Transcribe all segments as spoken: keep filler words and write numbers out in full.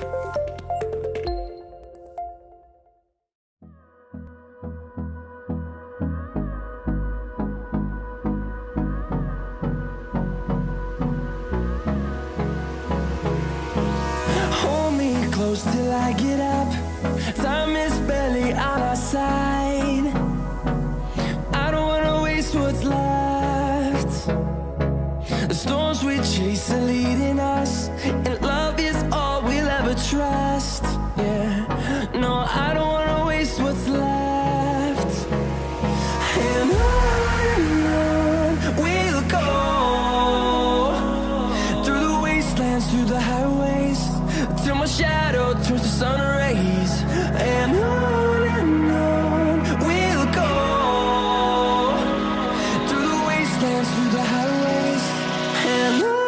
Close till I get up. Time is barely on our side. I don't wanna waste what's left. The storms we chase are leading us, and love is all we'll ever trust. Yeah, no, I don't wanna waste what's left. And on and on we'll go, through the wastelands, through the highways, till my shadow turns to sun rays. And on and on we'll go, through the wastelands, through the highways, and on.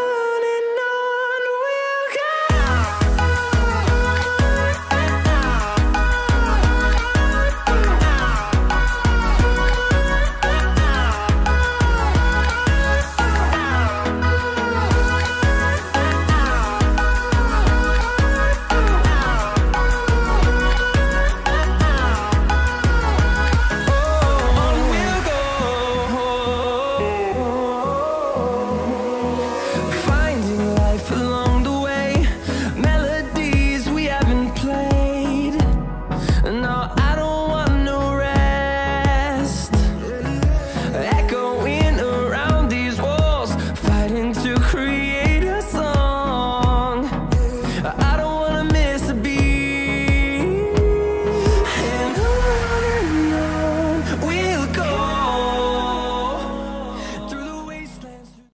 Create